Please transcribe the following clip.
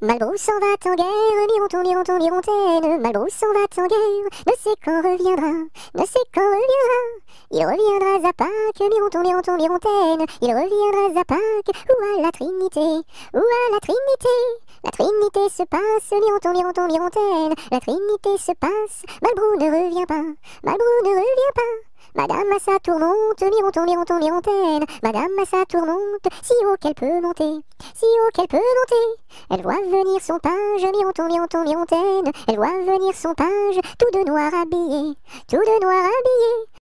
Malbrousse s'en va en guerre, Mironton, Mironton, Mirontaine. Malbrousse s'en va en guerre, ne sait quand reviendra, ne sait quand reviendra. Il reviendra à Pâques, Mironton, Mironton, Mirontaine. Il reviendra à Pâques, ou à la Trinité, ou à la Trinité. La Trinité se passe, Mironton, Mironton, Mirontaine. La Trinité se passe, Malbrou ne revient pas, Malbrou ne revient pas. Madame à sa tourmente, Mironton, Mironton, Mirontaine. Madame à sa tourmente, si haut qu'elle peut monter, si haut qu'elle peut monter. Elle voit venir son page, Mironton, Mironton, Mirontaine. Elle voit venir son page, tout de noir habillé, tout de noir habillé.